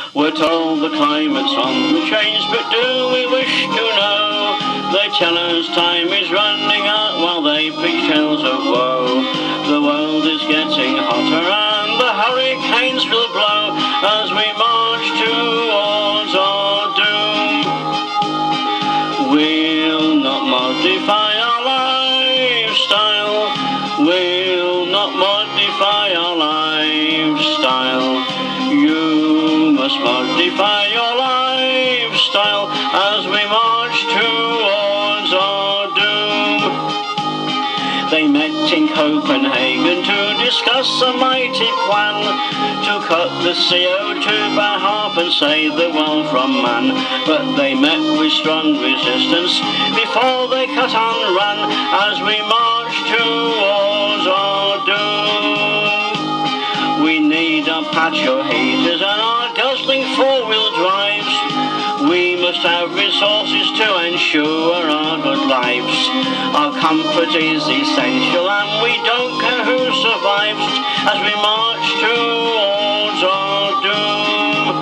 We're told the climate's on the change, but do we wish to know? They tell us time is running out while they preach tales of woe. The world is getting hotter and the hurricanes will blow as we march towards our doom. We'll not modify our lifestyle. We'll not modify our lifestyle. You must modify your lifestyle as we march towards our doom. They met in Copenhagen to discuss a mighty plan to cut the CO2 by half and save the world from man. But they met with strong resistance before they cut and ran as we march towards our doom. We need our patio heaters and our guzzling four-wheel drives. We must have resources to ensure our good lives. Our comfort is essential and we don't care who survives as we march towards our doom.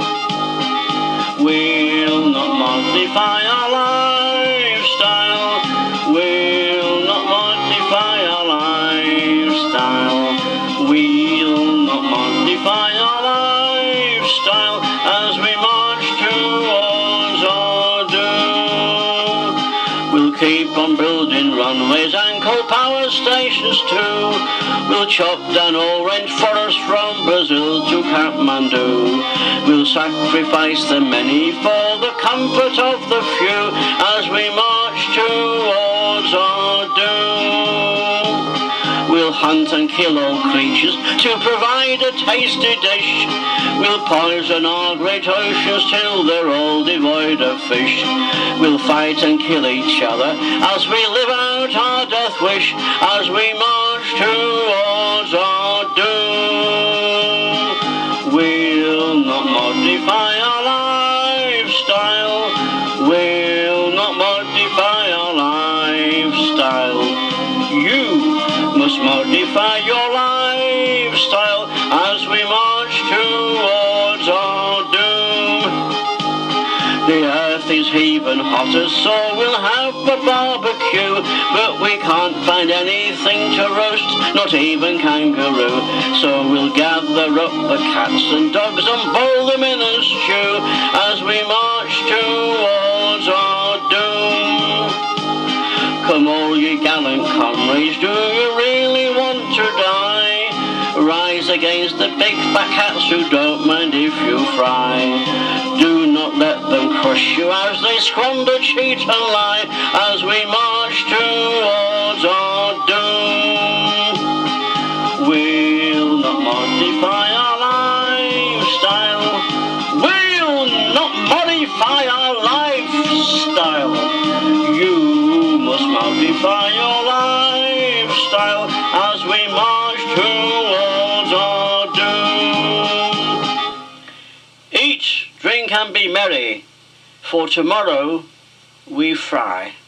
We'll not modify our lifestyle. We'll not modify our lifestyle. We'll not modify our lifestyle as we march towards our doom. We'll keep on building runways and coal power stations too. We'll chop down all rainforests from Brazil to Kathmandu. We'll sacrifice the many for the comfort of the few as we march towards our doom. We'll hunt and kill all creatures to provide a tasty dish. We'll poison our great oceans till they're all devoid of fish. We'll fight and kill each other as we live out our death wish as we march towards our doom. We'll not modify our lifestyle. We'll not modify our lifestyle. You must modify your lifestyle as we march towards our doom. The earth is even hotter, so we'll have a barbecue, but we can't find anything to roast, not even kangaroo. So we'll gather up the cats and dogs and boil them in a stew as we march towards our doom. Come all ye gallant comrades, do you really want to die? Rise against the big fat cats who don't mind if you fry. Do not let them crush you as they squander, cheat and lie as we march towards our doom. We'll not modify our lifestyle. We'll not modify our lifestyle. You must modify your lifestyle as we march towards our doom. Eat, drink and be merry, for tomorrow we fry.